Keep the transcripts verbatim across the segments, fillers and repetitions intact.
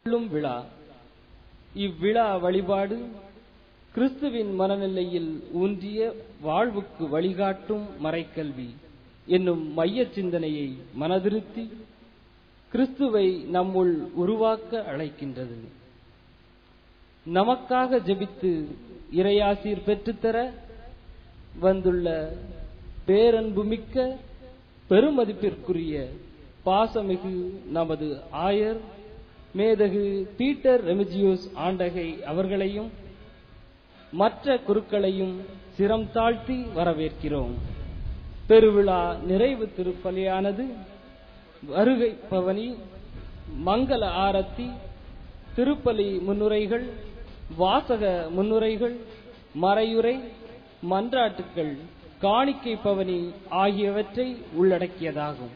விழா. இவ்விழா வழிபாடு கிறிஸ்துவின் மனநிலையில் ஊன்றிய வாழ்வுக்கு வழிகாட்டும் மறைக்கல்வி என்னும் மைய சிந்தனையை மனதிருத்தி கிறிஸ்துவை நம்முள் உருவாக்க அழைக்கின்றது. நமக்காக ஜெபித்து இறையாசீர் பெற்றுத்தர வந்துள்ள பேரன்புமிக்க பெருமதிப்பிற்குரிய பாசமிகு நமது ஆயர் மேதகு பீட்டர் ரெமிஜியோஸ் ஆண்டகை அவர்களையும் மற்ற குருக்களையும் சிரம் தாழ்த்தி வரவேற்கிறோம். பெருவிழா நிறைவு திருப்பலியானது வருகை பவனி, மங்கள ஆரத்தி, திருப்பலி முன்னுரைகள், வாசக முன்னுரைகள், மறையுரை, மன்றாட்டுக்கள், காணிக்கை பவனி ஆகியவற்றை உள்ளடக்கியதாகும்.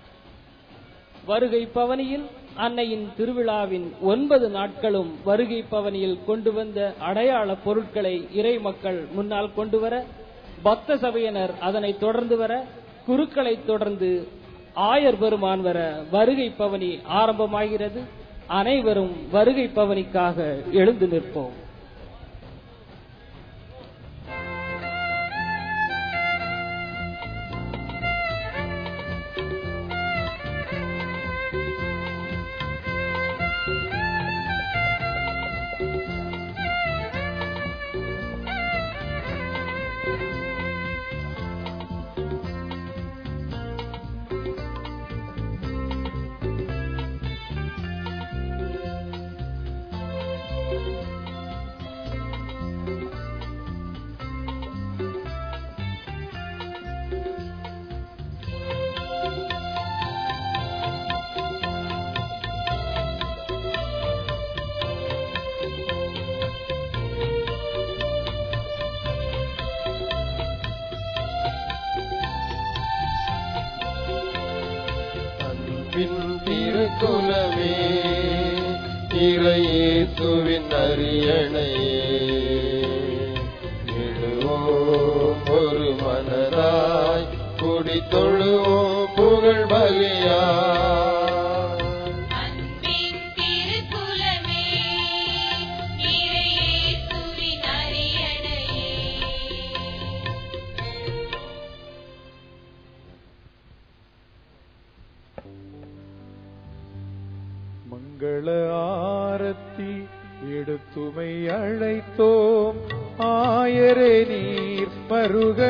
வருகை பவனியில் அன்னையின் திருவிழாவின் ஒன்பது நாட்களும் வருகை பவனியில் கொண்டு வந்த அடையாள பொருட்களை இறை மக்கள் முன்னால் கொண்டு வர, பக்த சபையினர் அதனை தொடர்ந்து வர, குருக்களை தொடர்ந்து ஆயர் பெருமான் வர வருகை பவனி ஆரம்பமாகிறது. அனைவரும் வருகை பவனிக்காக எழுந்து நிற்போம். திருக்குலமே இறையேசுவின் அரியணையே, எழுவோம் ஒரு மனதாய் குடி தொழுவோம் புகழ் பலியா. மங்கள ஆரத்தி எடுத்துமை அழைத்தோம், ஆயரே நீர் பருக.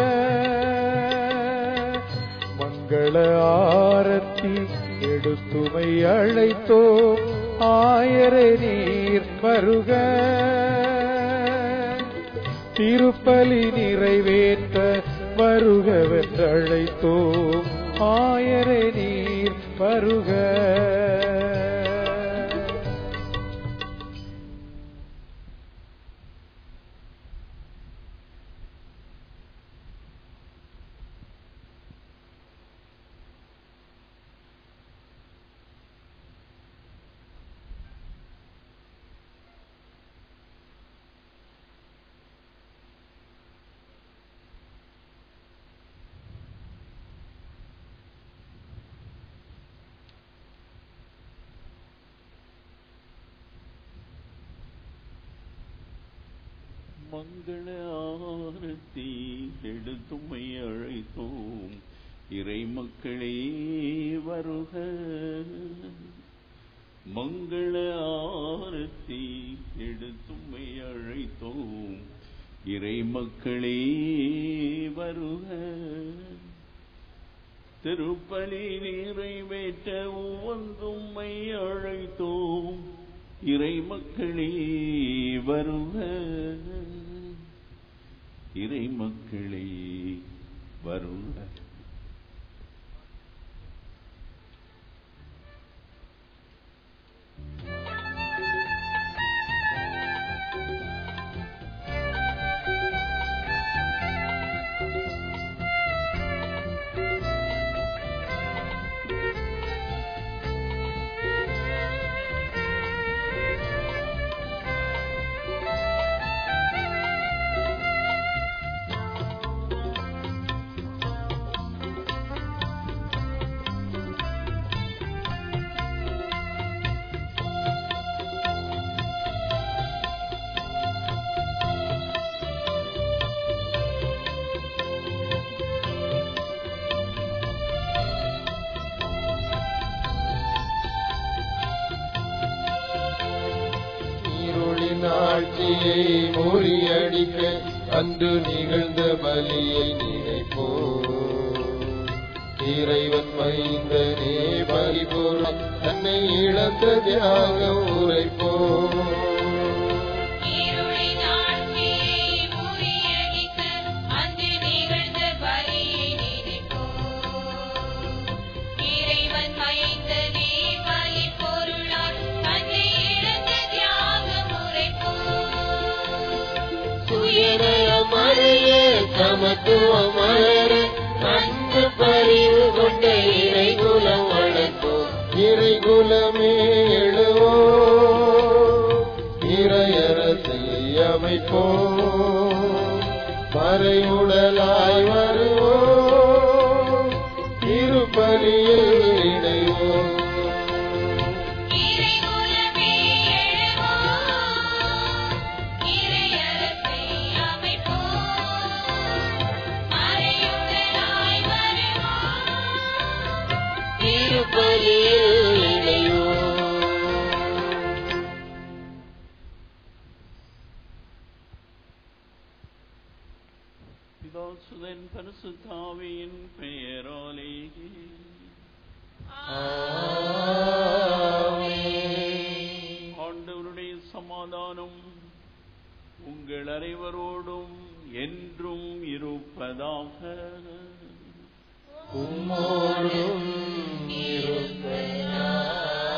மங்கள ஆரத்தி எடுத்துமை அழைத்தோம், ஆயரே நீர் பருக. திருப்பலி நிறைவேற்ற வருகவென்றழைத்தோம், ஆயரே நீர் பருக. மங்கள ஆரத்தி எடுத்துமை அழைத்தோம், இறை மக்களே வருக. மங்கள ஆரத்தி எடுத்துமை அழைத்தோம், இறை மக்களே வருக. திருப்பலி நிறைவேற்ற உவந்தும்மை அழைத்தோம், இறை மக்களே வருக. இறை மக்களே வருக. இருளின் ஆட்சியை முறியடிக்க அன்று நிகழ்ந்த பலியை நினைப்போ. இறைவன் மைந்தனே பரிபூரண தன்னை இழந்த தியாகம் உரைப்போ. சமத்துவமர அன்பு பரிவு கொண்ட இறைகுலம் வளர்ப்போ. இறைகுலமே எழுவோ, இறையரசை அமைப்போ. மறைவுடலாய் வருவோ, திருப்பலியில் இணைவோ. பிதாசுதன் பரிசுத்தாவியின் பெயராலே ஆண்டவருடைய சமாதானம் உங்கள் அனைவரோடும் என்றும் இருப்பதாக. உம்மோடும் இருப்பதாக.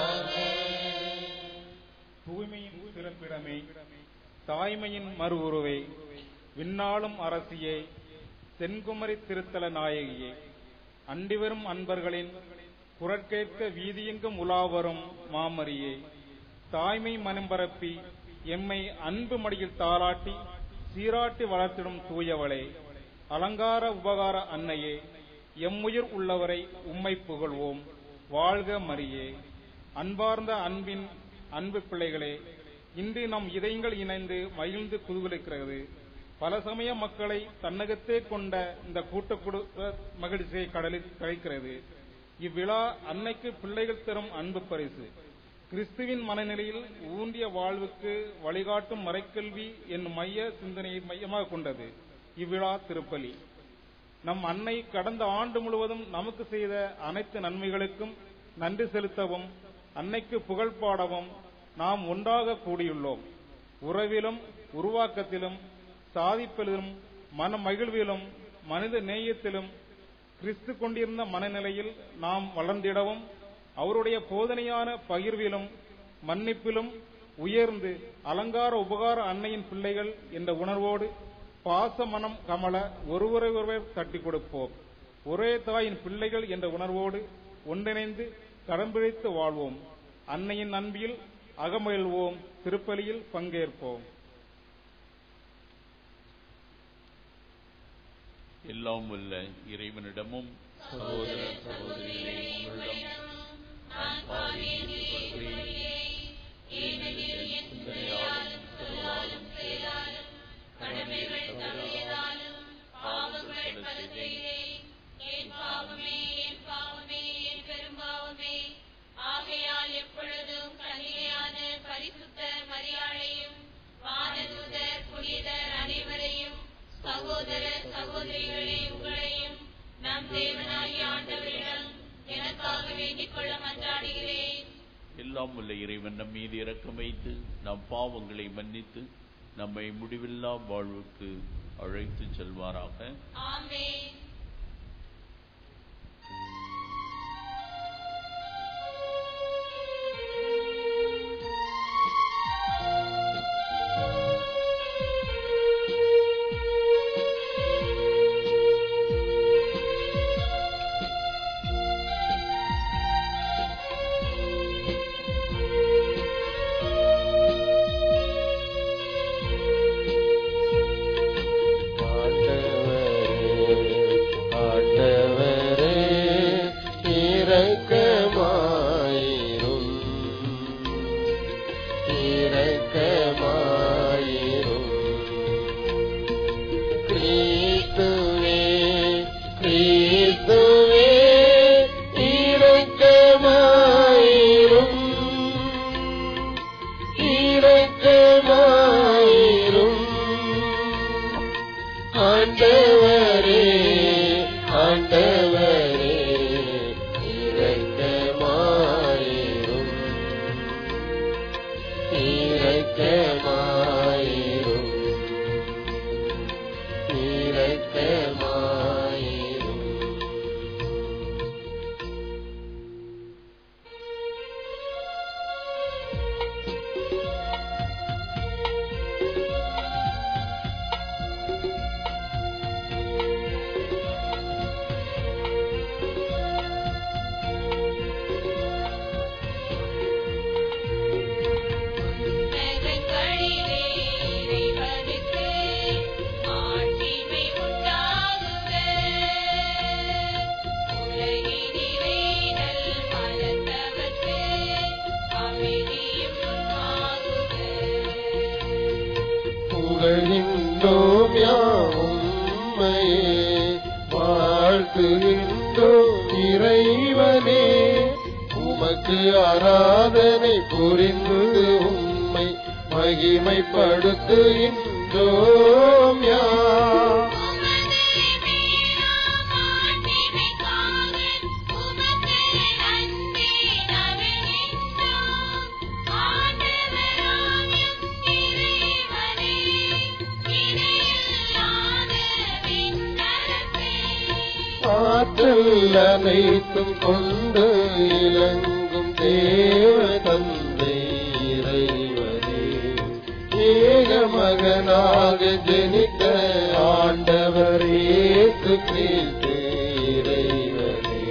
தூய்மையின் சிறப்பிடமே, தாய்மையின் மறு உருவே, விண்ணாளும் அரசியே, தென்குமரி திருத்தல நாயகியே, அண்டிவரும் அன்பர்களின் குரற்கேட்க வீதியெங்கும் உலாவரும் மாமரியே, தாய்மை மனம் பரப்பி எம்மை அன்பு மடியில் தாளாட்டி சீராட்டி வளர்த்திடும் தூயவளே, அலங்கார உபகார அன்னையே, எம்முயிர் உள்ளவரை உம்மை புகழ்வோம். வாழ்க மரியே. அன்பார்ந்த அன்பின் அன்பு பிள்ளைகளே, இன்று நம் இதயங்கள் இணைந்து மகிழ்ந்து குதூகலிக்கிறது. பல சமய மக்களை தன்னகத்தே கொண்ட இந்த கூட்ட குடும்ப மகிழ்ச்சியை கடலில் கழிக்கிறது. இவ்விழா அன்னைக்கு பிள்ளைகள் தரும் அன்பு பரிசு. கிறிஸ்துவின் மனநிலையில் ஊன்றிய வாழ்வுக்கு வழிகாட்டும் மறைக்கல்வி என்னும் மைய சிந்தனையை மையமாக கொண்டது இவ்விழா திருப்பலி. நம் அன்னை கடந்த ஆண்டு முழுவதும் நமக்கு செய்த அனைத்து நன்மைகளுக்கும் நன்றி செலுத்தவும் அன்னைக்கு புகழ் பாடவும் நாம் ஒன்றாக கூடியுள்ளோம். உறவிலும் உருவாக்கத்திலும் சாதிப்பிலும் மன மகிழ்விலும் மனித நேயத்திலும் கிறிஸ்து கொண்டிருந்த மனநிலையில் நாம் வளர்ந்திடவும் அவருடைய போதனையான பகிர்விலும் மன்னிப்பிலும் உயர்ந்து அலங்கார உபகார அன்னையின் பிள்ளைகள் என்ற உணர்வோடு பாச மனம் கமல ஒருவரை ஒருவர் தட்டி கொடுப்போம். ஒரே தாயின் பிள்ளைகள் என்ற உணர்வோடு ஒன்றிணைந்து கடம்பிடித்து வாழ்வோம். அன்னையின் அன்பில் அகமகிழ்வோம். திருப்பலியில் பங்கேற்போம். எல்லாம் உள்ள இறைவனிடமும் சகோதர சகோதரிகளே உங்களிடம் நான் பாவியேன் ஏனெனில் சிந்தனையாலும் சொல்லாலும் செயலாலும் கடமைகள் தவறியதாலும் பாவங்கள் பல செய்தேன். என் பாவமே என் பாவமே என் பெரும்பாவமே. ஆகையால் எப்பொழுதும் கன்னிகையான பரிசுத்த மரியாளையும் வானதூதர் புனிதர் அனைவரையும் சகோதர சகோதரிகளே உங்களையும் நம் தேவனாகிய ஆண்டவரிடம் எனக்காக வேண்டிக் கொள்ள மன்றாடுகிறேன். எல்லாம் உள்ள இறைவன் நம் மீது இரக்கம் வைத்து நம் பாவங்களை மன்னித்து நம்மை முடிவில்லா வாழ்வுக்கு அழைத்து செல்வாராக. ஆமென். இரக்கமாயிரும் வாழ்த்துகின்றோம் யாம் உம்மையே வாழ்த்துகின்றோம் இறைவனே உமக்கு ஆராதனை புரிந்து உம்மை மகிமைப்படுத்துகின்றோம் யாம் ஆற்றல் அனைத்தும் கொண்டு இலங்கும் தேவ தந்தை இறைவனே ஏக மகனாக ஜனித்த ஆண்டவர் இயேசு கிறிஸ்து இறைவனே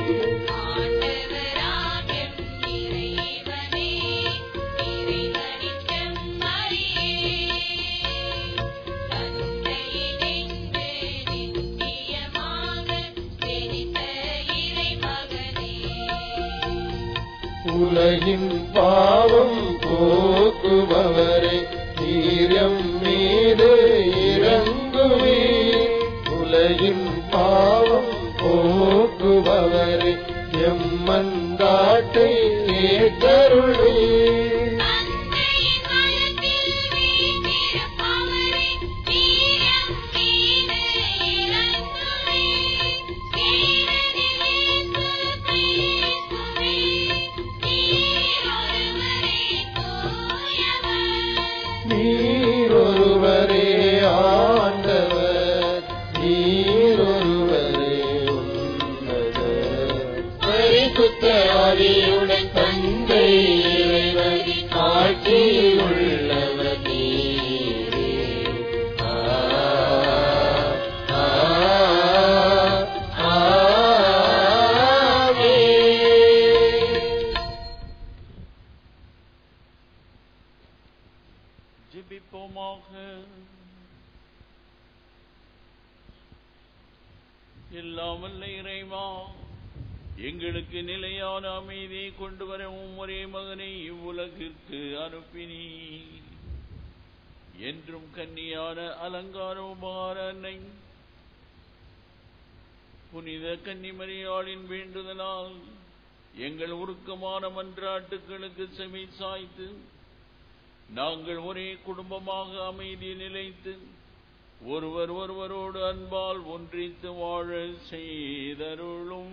உலகின் பாவம் போக்குபவரே நீரம் மீது இறங்குவே உலகின் பாவம் போக்குபவரே எம்மந்தாட்டை கேட்டருளே நீரொருவரே ஆண்டவர் நீரொருவரே உன்னதர் பரிசுத்த ஆவியுடன் தந்தை இறைவன் ஆட்சியில் உள்ளவர் நீரே ஆ ஆ ஆமென். ஜெபிப்போமாக. எல்லாம் வல்ல இறைவா, எங்களுக்கு நிலையான அமைதியை கொண்டு வரவும் ஒரே மகனை இவ்வுலகிற்கு அனுப்பினீ. என்றும் கன்னியான அலங்கார உபகார அன்னை புனித கன்னிமரியாளின் வேண்டுதலால் எங்கள் உருக்கமான மன்றாட்டுகளுக்கு செவி சாய்த்து நாங்கள் ஒரே குடும்பமாக அமைதி நிலைத்து ஒருவர் ஒருவரோடு அன்பால் ஒன்றித்து வாழ செய்தருளும்.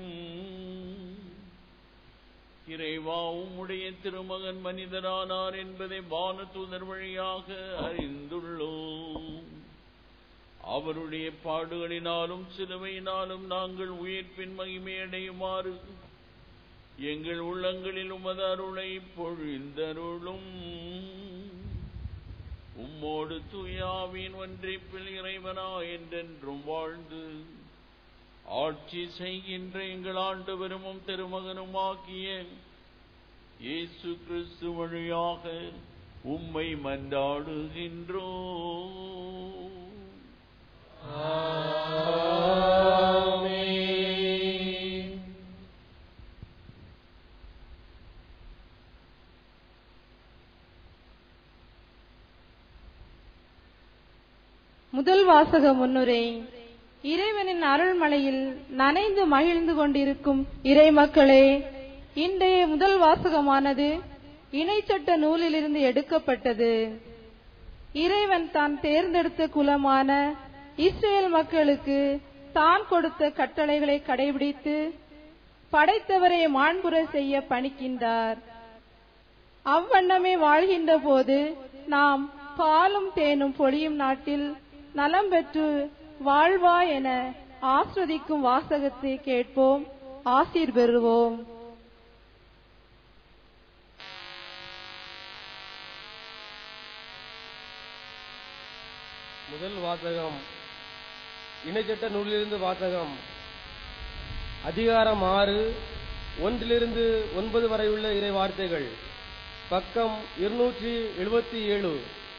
இறைவா, உம்முடைய திருமகன் மனிதரானார் என்பதை வானதூதர் வழியாக அறிந்துள்ளோம். அவருடைய பாடுகளினாலும் சிலுவையினாலும் நாங்கள் உயிர்ப்பின் மகிமை அடையுமாறு எங்கள் உள்ளங்களில் உமது அருளை பொழிந்தருளும். உம்மோடு தூயாவின் ஒன்றிப்பில் இறைவனா என்றென்றும் வாழ்ந்து ஆட்சி செய்கின்ற எங்கள் ஆண்டவரும் திருமகனும் ஆகிய இயேசு கிறிஸ்து வழியாக உம்மை மன்றாடுகின்றோம். ஆமென். முதல் வாசக முன்னுரை. இறைவனின் அருள்மலையில் நனைந்து மகிழ்ந்து கொண்டிருக்கும் இறை மக்களே, இன்றைய முதல் வாசகமானது இணைச்சட்ட நூலிலிருந்து எடுக்கப்பட்டது. இறைவன் தான் தேர்ந்தெடுத்த குலமான இஸ்ரேல் மக்களுக்கு தான் கொடுத்த கட்டளைகளை கடைபிடித்து படைத்தவரை மாண்புற செய்ய பணிக்கின்றார். அவ்வண்ணமே வாழ்கின்ற போது நாம் பாலும் தேனும் பொழியும் நாட்டில் நலம் பெற்று வாழ்வா என ஆஸ்வதிக்கும் வாசகத்தை கேட்போம், ஆசீர் பெறுவோம். முதல் வாசகம் இணைச்சட்ட நூலிலிருந்து வாசகம். அதிகாரம் ஆறு, ஒன்றிலிருந்து ஒன்பது வரை உள்ள இறை வார்த்தைகள். பக்கம் இருநூற்றி எழுபத்தி ஏழு.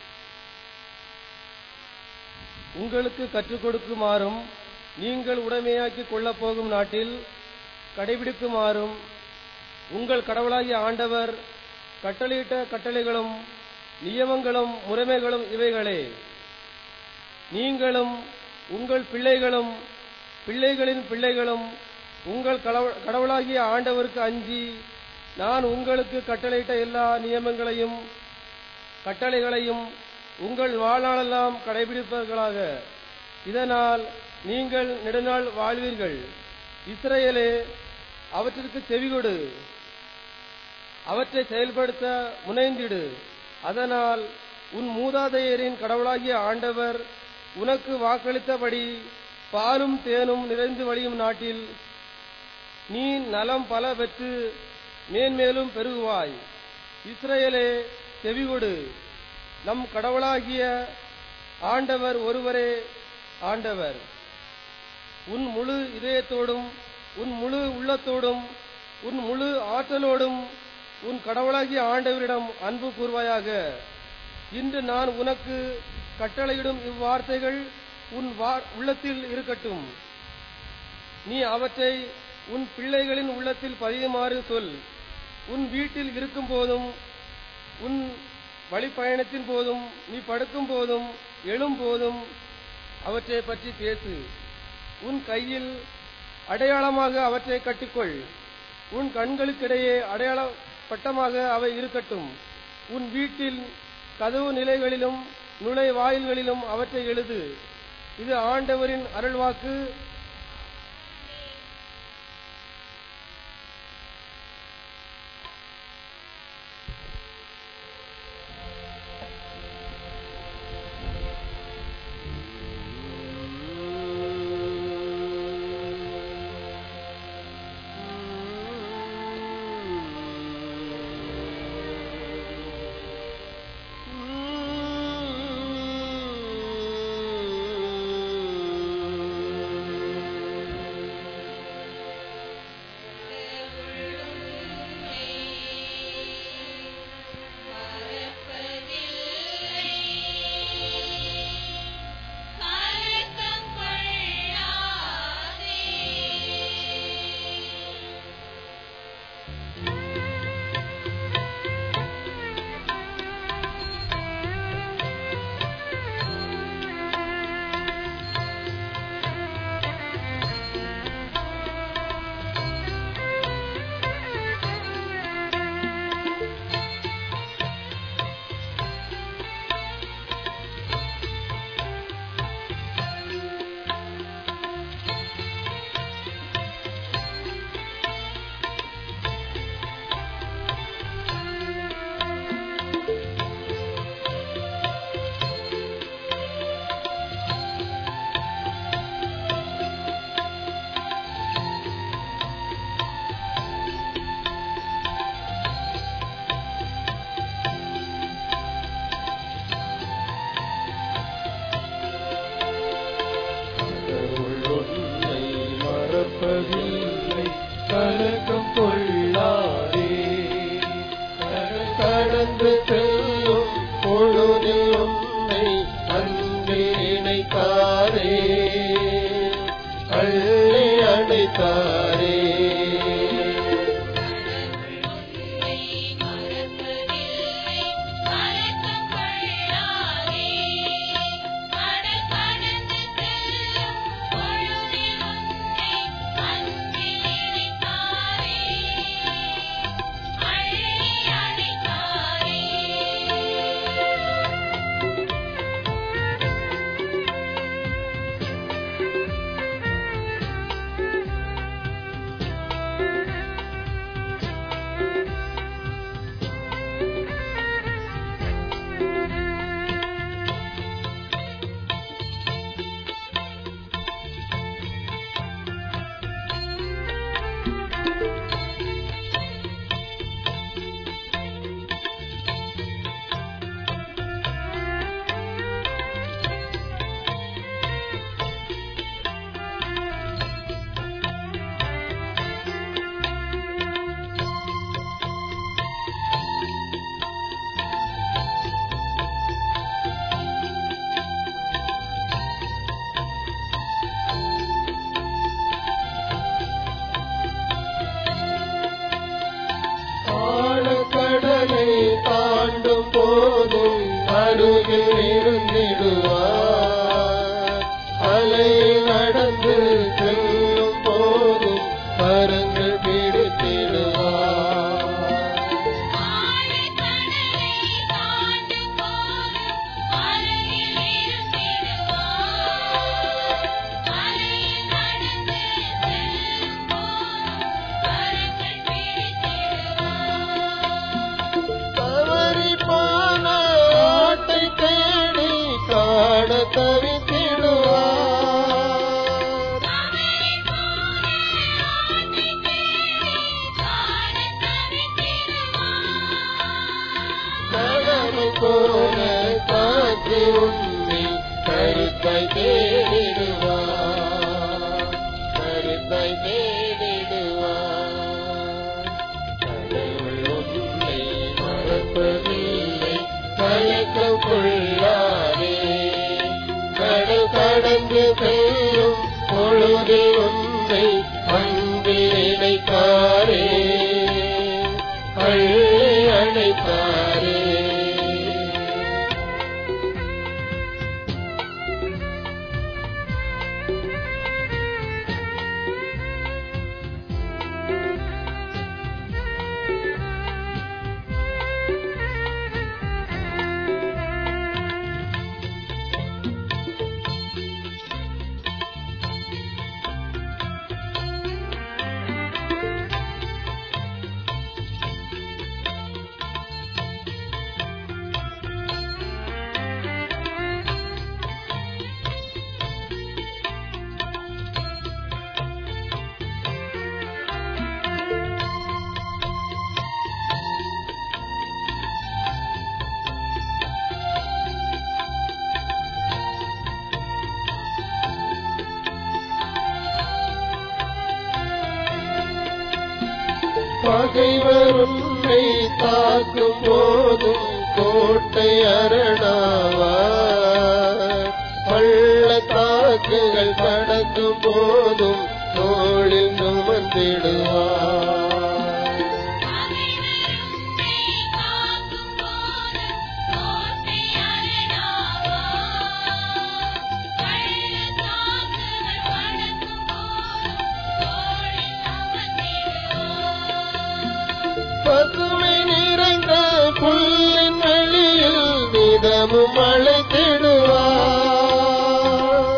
உங்களுக்கு கற்றுக் கொடுக்குமாறும் நீங்கள் உடைமையாக்கிக் கொள்ளப் போகும் நாட்டில் கடைபிடிக்குமாறும் உங்கள் கடவுளாகிய ஆண்டவர் கட்டளையிட்ட கட்டளைகளும் நியமங்களும் முறைமைகளும் இவைகளே. நீங்களும் உங்கள் பிள்ளைகளும் பிள்ளைகளின் பிள்ளைகளும் உங்கள் கடவுளாகிய ஆண்டவருக்கு அஞ்சி நான் உங்களுக்கு கட்டளையிட்ட எல்லா நியமங்களையும் கட்டளைகளையும் உங்கள் வாழ்நாளெல்லாம் கடைபிடிப்பவர்களாக. இதனால் நீங்கள் நெடுநாள் வாழ்வீர்கள். இஸ்ரவேலே, அவற்றிற்கு செவிகொடு, அவற்றை செயல்படுத்த முனைந்திடு. அதனால் உன் மூதாதையரின் கடவுளாகிய ஆண்டவர் உனக்கு வாக்களித்தபடி பாலும் தேனும் நிறைந்து வழியும் நாட்டில் நீ நலம் பல பெற்று மேன்மேலும் பெருகுவாய். இஸ்ரவேலே, செவிகொடு. நம் கடவுளாகிய ஆண்டவர் ஒருவரே ஆண்டவர். உன் முழு இதயத்தோடும் உன் முழு உள்ளத்தோடும் உன் முழு ஆற்றலோடும் உன் கடவுளாகிய ஆண்டவரிடம் அன்பு கூர்வாயாக. இன்று நான் உனக்கு கட்டளையிடும் இவ்வார்த்தைகள் உன் உள்ளத்தில் இருக்கட்டும். நீ அவற்றை உன் பிள்ளைகளின் உள்ளத்தில் பதியுமாறு சொல். உன் வீட்டில் இருக்கும் போதும் உன் வழிப்பயணத்தின் போதும் நீ படுக்கும் போதும் எழும் போதும் அவற்றை பற்றி பேசு. உன் கையில் அடையாளமாக அவற்றை கட்டிக்கொள். உன் கண்களுக்கிடையே அடையாள பட்டமாக அவை இருக்கட்டும். உன் வீட்டில் கதவு நிலைகளிலும் நுழைவாயில்களிலும் அவற்றை எழுது. இது ஆண்டவரின் அருள்வாக்கு. போல காற்று உன்னை கருத்தாய் தேடிடுவார், கருத்தாய் தேடிடுவார். கடவுள் உன்னை மறப்பதில்லை, கலக்கம் கொள்ளாதே. கடல் கடந்து செல்லும் பொழுது உன்னை அன்பில் இணைத்தாரே, அள்ளி அணைத்தாரே. பகைவர் உன்னை தாக்கும் போதும் கோட்டை அரணாவார், பள்ளத்தாக்குகள் கடக்கும் போதும் தோளில் சுமந்திடுவார். பசுமை நிறைந்த புல்லின் வெளியில் நிதமும் அழைத்திடுவார்,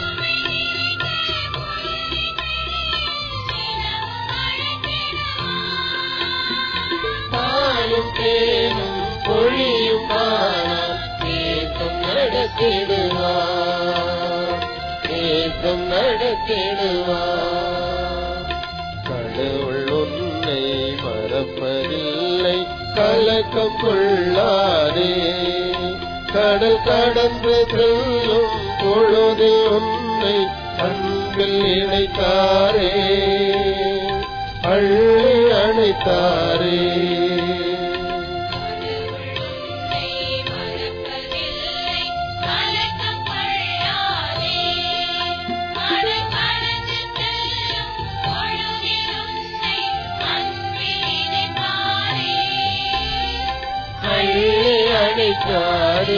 பாலும் தேனும் பொழியும் பாலம் தேசம் நடத்திடுவார், தேசம் நடத்திடுவார். கடவுள் உன்னை மறப்பதில்லை, கலக்கம் கொள்ளாதே. கடல் கடந்து செல்லும் பொழுது உன்னை அன்பில் இணைத்தாரே, அள்ளி அணைத்தாரே. அணைத்தாரே.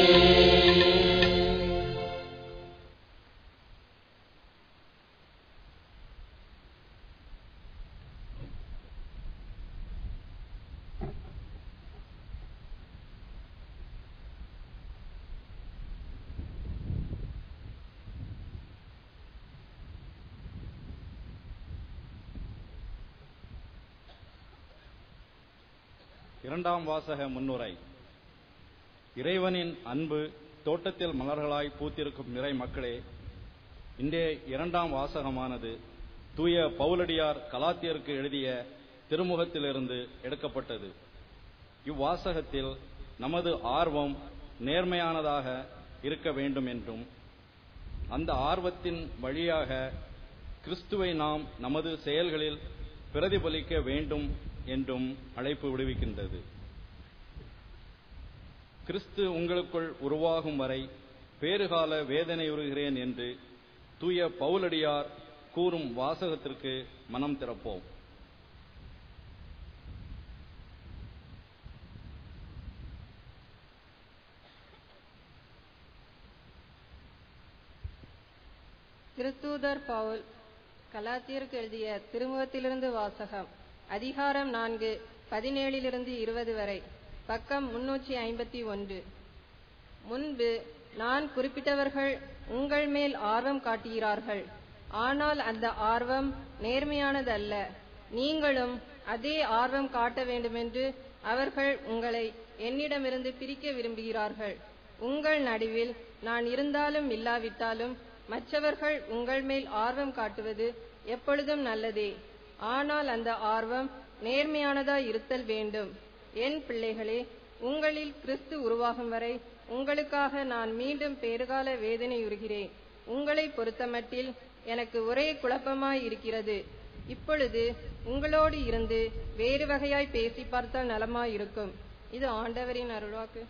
இரண்டாம் வாசக முன்னுரை. இறைவனின் அன்பு தோட்டத்தில் மலர்களாய் பூத்திருக்கும் நிறை மக்களே, இன்றைய இரண்டாம் வாசகமானது தூய பவுலடியார் கலாத்தியருக்கு எழுதிய திருமுகத்திலிருந்து எடுக்கப்பட்டது. இவ்வாசகத்தில் நமது ஆர்வம் நேர்மையானதாக இருக்க வேண்டும் என்றும், அந்த ஆர்வத்தின் வழியாக கிறிஸ்துவை நாம் நமது செயல்களில் பிரதிபலிக்க வேண்டும் என்றும் அழைப்பு விடுவிக்கின்றது. கிறிஸ்து உங்களுக்குள் உருவாகும் வரை பேறுகால வேதனையுறுகிறேன் என்று தூய பவுலடியார் கூறும் வாசகத்திற்கு மனம் திறப்போம். திருத்தூதர் பவுல் கலாத்தியருக்கு எழுதிய திருமுகத்திலிருந்து வாசகம். அதிகாரம் நான்கு, பதினேழிலிருந்து இருபது வரை, பக்கம் முன்னூற்றி ஐம்பத்தி ஒன்று. முன்பு நான் குறிப்பிட்டவர்கள் உங்கள் மேல் ஆர்வம் காட்டுகிறார்கள், ஆனால் அந்த ஆர்வம் நேர்மையானதல்ல. நீங்களும் அதே ஆர்வம் காட்ட வேண்டுமென்று அவர்கள் உங்களை என்னிடமிருந்து பிரிக்க விரும்புகிறார்கள். உங்கள் நடுவில் நான் இருந்தாலும் இல்லாவிட்டாலும் மற்றவர்கள் உங்கள் மேல் ஆர்வம் காட்டுவது எப்பொழுதும் நல்லதே. ஆனால் அந்த ஆர்வம் நேர்மையானதாய் இருத்தல் வேண்டும். என் பிள்ளைகளே, உங்களில் கிறிஸ்து உருவாகும் வரை உங்களுக்காக நான் மீண்டும் பேறுகால வேதனையுறுகிறேன். உங்களை பொறுத்தமட்டில் எனக்கு ஒரே குழப்பமாய் இருக்கிறது. இப்பொழுது உங்களோடு இருந்து வேறு வகையாய் பேசி பார்த்தால் நலமாயிருக்கும். இது ஆண்டவரின் அருள்வாக்கு.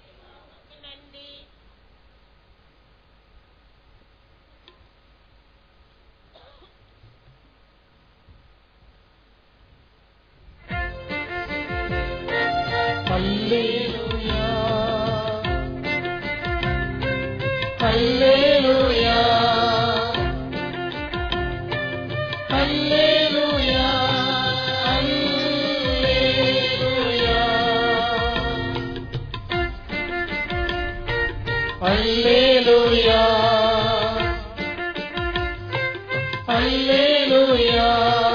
Hallelujah, Hallelujah, Hallelujah, Hallelujah, Hallelujah, Hallelujah.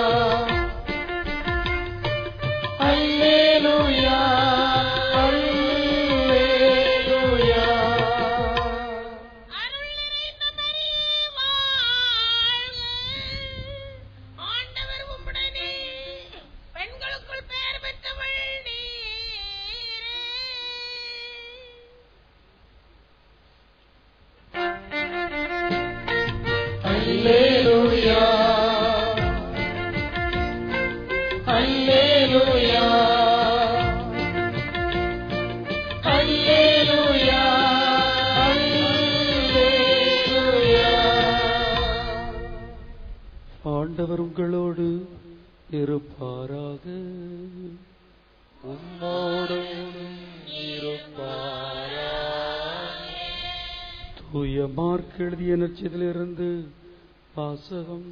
ஆண்டவர் உங்களோடு இருப்பாராக. உம்மோடும் இருப்பாராக. தூய மார்க் எழுதிய நற்செய்தியிலிருந்து வாசகம்.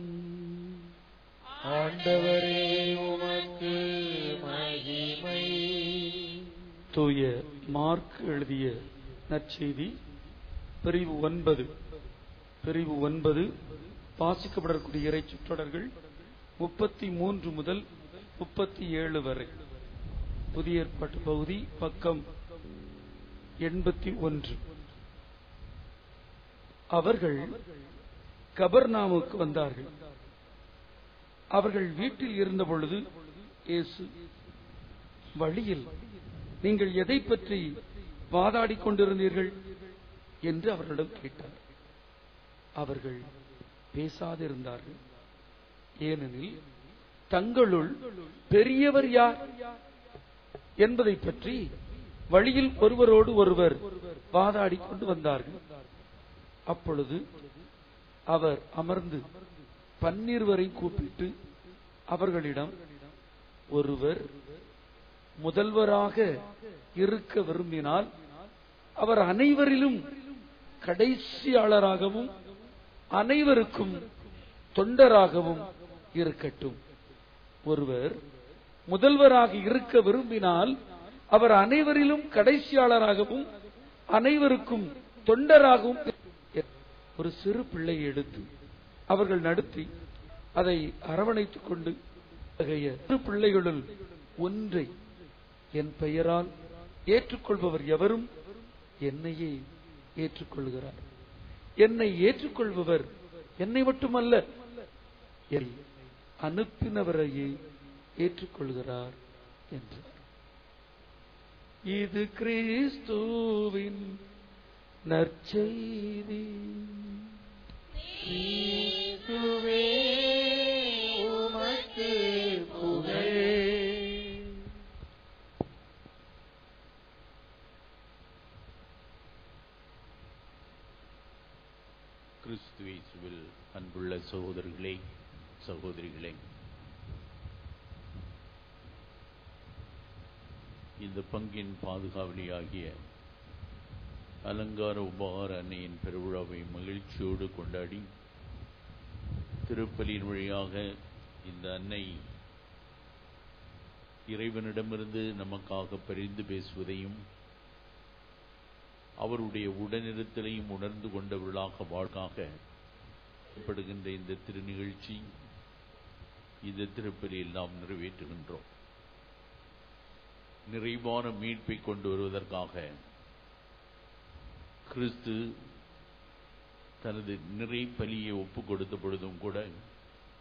ஆண்டவரே உமக்கு மகிமை. தூய மார்க் எழுதிய நற்செய்தி பிரிவு ஒன்பது பிரிவு ஒன்பது வாசிக்கப்படக்கூடிய இறை சுற்றடர்கள் முப்பத்தி மூன்று முதல் முப்பத்தி ஏழு வரை. புதிய ஏற்பாட்டு பகுதி பக்கம் எண்பத்தி ஒன்று. அவர்கள் கபர்நாமுக்கு வந்தார்கள். அவர்கள் வீட்டில் இருந்த பொழுது இயேசு வழியில், நீங்கள் எதை பற்றி வாதாடிக் கொண்டிருந்தீர்கள் என்று அவர்களிடம் கேட்டார். அவர்கள் பேசாதிருந்தார்கள். ஏனெனில் தங்களுள் பெரியவர் யார் என்பதை பற்றி வழியில் ஒருவரோடு ஒருவர் வாதாடிக் கொண்டு வந்தார்கள். அப்பொழுது அவர் அமர்ந்து பன்னிருவரை கூப்பிட்டு அவர்களிடம், ஒருவர் முதல்வராக இருக்க விரும்பினால் அவர் அனைவரிலும் கடைசியாளராகவும் அனைவருக்கும் தொண்டராகவும் இருக்கட்டும். ஒருவர் முதல்வராக இருக்க விரும்பினால் அவர் அனைவரிலும் கடைசியாளராகவும் அனைவருக்கும் தொண்டராகவும். ஒரு சிறு பிள்ளையை எடுத்து அவர்கள் நடத்தி அதை அரவணைத்துக் கொண்டு, சிறு பிள்ளைகளுள் ஒன்றை என் பெயரால் ஏற்றுக்கொள்பவர் எவரும் என்னையே ஏற்றுக்கொள்கிறார். என்னை ஏற்றுக்கொள்பவர் என்னை மட்டுமல்ல, என்னை அனுப்பினவரையே ஏற்றுக்கொள்கிறார் என்றார். இது கிறிஸ்துவின் நற்செய்தி. கிறிஸ்துவே உமக்கு புகழ். கிறிஸ்துவேசுவில் அன்புள்ள சகோதரர்களே, சகோதரிகளே, இந்த பங்கின் பாதுகாவலியாகிய அலங்கார உபகார அன்னையின் பெருவிழாவை மகிழ்ச்சியோடு கொண்டாடி, திருப்பலியின் வழியாக இந்த அன்னை இறைவனிடமிருந்து நமக்காக பரிந்து பேசுவதையும் அவருடைய உடனிருத்தலையும் உணர்ந்து கொண்டவர்களாக வாழ்க்காக படுகின்ற இந்த திருநிகழ்ச்சி, இந்த திருப்பலியில் நாம் நிறைவேற்றுகின்றோம். நிறைவான மீட்பை கொண்டு வருவதற்காக கிறிஸ்து தனது நிறை பலியை ஒப்புக் கொடுத்த பொழுதும் கூட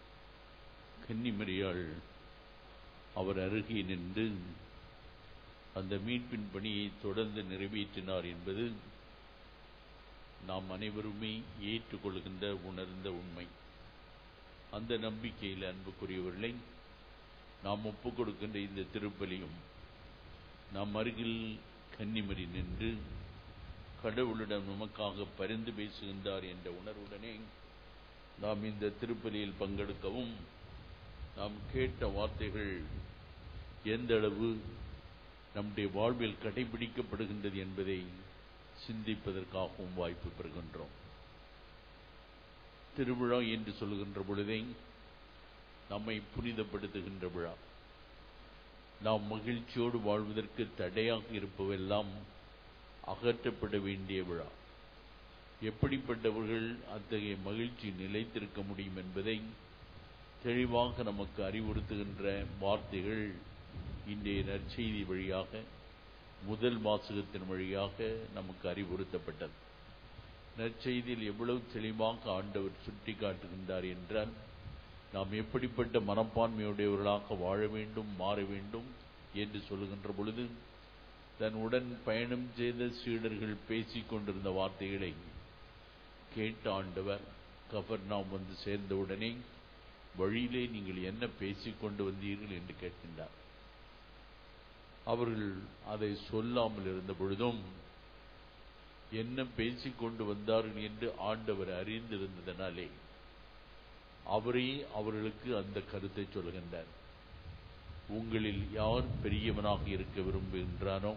கன்னிமரியாள் அவர் அருகே நின்று அந்த மீட்பின் பணியை தொடர்ந்து நிறைவேற்றினார் என்பது நாம் அனைவருமே ஏற்றுக்கொள்கின்ற உணர்ந்த உண்மை. அந்த நம்பிக்கையில் அன்புக்குரியவர்களை நாம் ஒப்புக் கொடுக்கின்ற இந்த திருப்பலியும் நாம் அருகில் கன்னிமரி நின்று கடவுளிடம் நமக்காக பரிந்து பேசுகின்றார் என்ற உணர்வுடனே நாம் இந்த திருப்பலியில் பங்கெடுக்கவும், நாம் கேட்ட வார்த்தைகள் எந்த அளவு நம்முடைய வாழ்வில் கடைபிடிக்கப்படுகின்றது என்பதை சிந்திப்பதற்காகவும் வாய்ப்பு பெறுகின்றோம். திருவிழா என்று சொல்கின்ற பொழுதே நம்மை புனிதப்படுத்துகின்ற விழா. நாம் மகிழ்ச்சியோடு வாழ்வதற்கு தடையாக இருப்பவெல்லாம் அகற்றப்பட வேண்டிய விழா. எப்படிப்பட்டவர்கள் அத்தகைய மகிழ்ச்சி நிலைத்திருக்க முடியும் என்பதை தெளிவாக நமக்கு அறிவுறுத்துகின்ற வார்த்தைகள் இன்றைய நற்செய்தி வழியாக, முதல் வாசகத்தின் வழியாக நமக்கு அறிவுறுத்தப்பட்டது. நற்செய்தியில் எவ்வளவு தெளிவாக ஆண்டவர் சுட்டி காட்டுகின்றார் என்றால், நாம் எப்படிப்பட்ட மனப்பான்மையுடையவர்களாக வாழ வேண்டும், மாற வேண்டும் என்று சொல்லுகின்ற பொழுது, தன் உடன் பயணம் செய்த சீடர்கள் பேசிக் கொண்டிருந்த வார்த்தைகளை கேட்ட ஆண்டவர் கபர்நாம் வந்து சேர்ந்தவுடனே, வழியிலே நீங்கள் என்ன பேசிக் கொண்டு வந்தீர்கள் என்று கேட்கின்றார். அவர்கள் அதை சொல்லாமல் இருந்த பொழுதும் என்ன பேசிக் கொண்டு வந்தார்கள் என்று ஆண்டவர் அறிந்திருந்ததனாலே அவரே அவர்களுக்கு அந்த கருத்தை சொல்கின்றார். உங்களில் யார் பெரியவனாக இருக்க விரும்புகின்றானோ,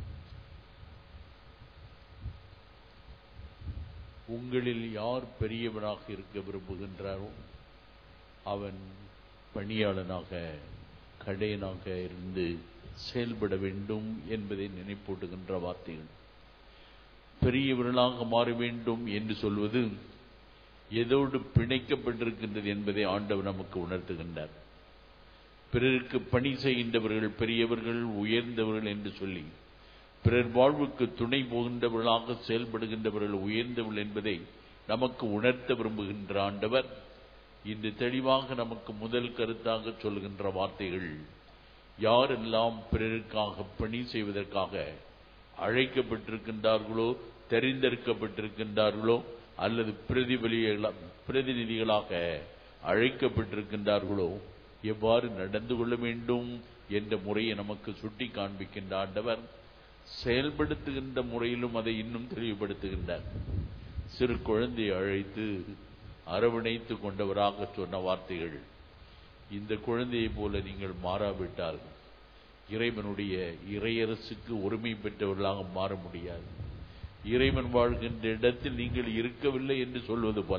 உங்களில் யார் பெரியவனாக இருக்க விரும்புகின்றாரோ அவன் பணியாளனாக, கடையனாக இருந்து செயல்பட வேண்டும் என்பதை நினைப்பூட்டுகின்ற வார்த்தைகள். பெரியவர்களாக மாற வேண்டும் என்று சொல்வது எதோடு பிணைக்கப்பட்டிருக்கின்றது என்பதை ஆண்டவர் நமக்கு உணர்த்துகின்றார். பிறருக்கு பணி செய்கின்றவர்கள் பெரியவர்கள், உயர்ந்தவர்கள் என்று சொல்லி, பிறர் வாழ்வுக்கு துணை போகின்றவர்களாக செயல்படுகின்றவர்கள் உயர்ந்தவர்கள் என்பதை நமக்கு உணர்த்த விரும்புகின்ற ஆண்டவர் இன்று தெளிவாக நமக்கு முதல் கருத்தாக சொல்கின்ற வார்த்தைகள், யாரெல்லாம் பிறருக்காக பணி செய்வதற்காக அழைக்கப்பட்டிருக்கின்றார்களோ, தெரிந்தெடுக்கப்பட்டிருக்கின்றார்களோ, அல்லது பிரதிநிதிகளாக அழைக்கப்பட்டிருக்கின்றார்களோ எவ்வாறு நடந்து கொள்ள வேண்டும் என்ற முறையை நமக்கு சுட்டி காண்பிக்கின்ற ஆண்டவர் செயல்படுத்துகின்ற முறையிலும் அதை இன்னும் தெளிவுபடுத்துகின்றார். சிறு குழந்தையை அழைத்து அரவணைத்து கொண்டவராக சொன்ன வார்த்தைகள், இந்த குழந்தையை போல நீங்கள் மாறாவிட்டால் இறைவனுடைய இறையரசுக்கு உரிமை பெற்றவர்களாக மாற முடியாது. இறைவன் வாழ்கின்ற இடத்தில் நீங்கள் இருக்கவில்லை என்று சொல்வது போல,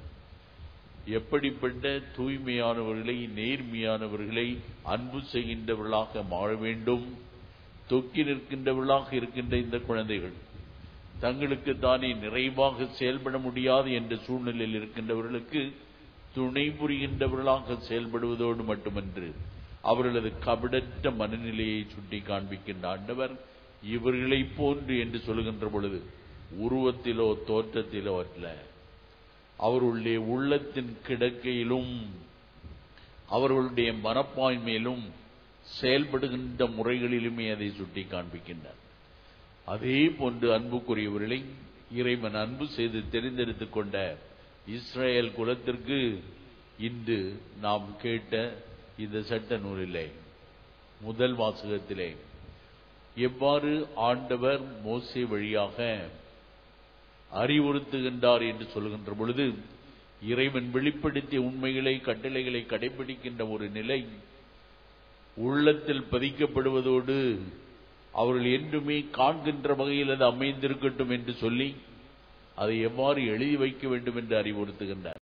எப்படிப்பட்ட தூய்மையானவர்களை, நேர்மையானவர்களை அன்பு செய்கின்றவர்களாக மாற வேண்டும். தொக்கி நிற்கின்றவர்களாக இருக்கின்ற இந்த குழந்தைகள் தங்களுக்கு தானே நிறைவாக செயல்பட முடியாது என்ற சூழ்நிலையில் இருக்கின்றவர்களுக்கு துணை புரிகின்றவர்களாக செயல்படுவதோடு மட்டுமன்று, அவர்களது கபடற்ற மனநிலையை சுட்டி காண்பிக்கின்ற ஆண்டவர் இவர்களை போன்று என்று சொல்கின்ற பொழுது உருவத்திலோ தோற்றத்திலோ அல்ல, அவர்களுடைய உள்ளத்தின் கிடக்கையிலும் அவர்களுடைய மனப்பான்மையிலும் செயல்படுகின்ற முறைகளிலுமே அதை சுட்டி காண்பிக்கின்றார். அதே போன்று அன்புக்குரியவர்களை இறைவன் அன்பு செய்து தெரிந்தெடுத்துக் கொண்ட இஸ்ரேல் குலத்திற்கு இன்று நாம் கேட்ட இந்த சட்ட நூலிலே முதல் வாசகத்திலே எவ்வாறு ஆண்டவர் மோசே வழியாக அறிவுறுத்துகின்றார் என்று சொல்கின்ற பொழுது, இறைவன் வெளிப்படுத்திய உண்மைகளை, கட்டளைகளை கடைபிடிக்கின்ற ஒரு நிலை உள்ளத்தில் பதிக்கப்படுவதோடு அவர்கள் என்றுமே காண்கின்ற வகையில் அது அமைந்திருக்கட்டும் என்று சொல்லி அதை எவ்வாறு எழுதி வைக்க வேண்டும் என்று அறிவுறுத்துகின்றார்.